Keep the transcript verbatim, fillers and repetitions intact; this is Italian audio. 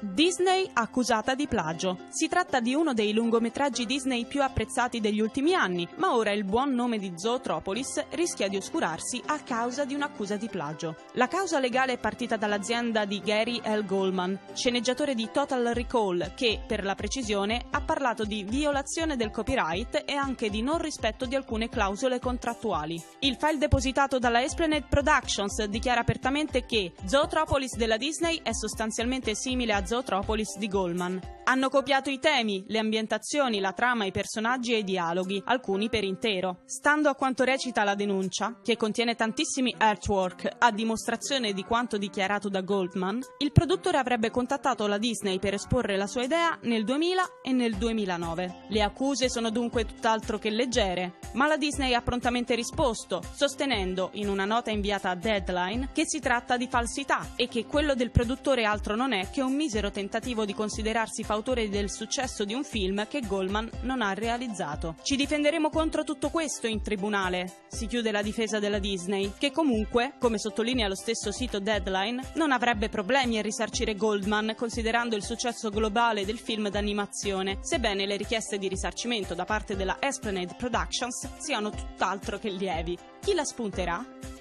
Disney accusata di plagio. Si tratta di uno dei lungometraggi Disney più apprezzati degli ultimi anni, ma ora il buon nome di Zootropolis rischia di oscurarsi a causa di un'accusa di plagio. La causa legale è partita dall'azienda di Gary L. Goldman, sceneggiatore di Total Recall, che, per la precisione, ha parlato di violazione del copyright e anche di non rispetto di alcune clausole contrattuali. Il file depositato dalla Esplanade Productions dichiara apertamente che Zootropolis della Disney è sostanzialmente simile a Zootropolis di Goldman. Hanno copiato i temi, le ambientazioni, la trama, i personaggi e i dialoghi, alcuni per intero. Stando a quanto recita la denuncia, che contiene tantissimi artwork a dimostrazione di quanto dichiarato da Goldman, il produttore avrebbe contattato la Disney per esporre la sua idea nel duemila e nel duemilanove. Le accuse sono dunque tutt'altro che leggere, ma la Disney ha prontamente risposto, sostenendo, in una nota inviata a Deadline, che si tratta di falsità e che quello del produttore altro non è che un misero tentativo di considerarsi fautore del successo di un film che Goldman non ha realizzato. Ci difenderemo contro tutto questo in tribunale, si chiude la difesa della Disney, che comunque, come sottolinea lo stesso sito Deadline, non avrebbe problemi a risarcire Goldman considerando il successo globale del film d'animazione, sebbene le richieste di risarcimento da parte della Esplanade Productions siano tutt'altro che lievi. Chi la spunterà?